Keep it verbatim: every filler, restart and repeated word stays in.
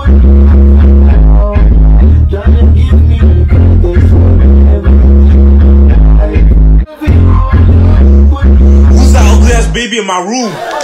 Who's that ugly ass baby in my room?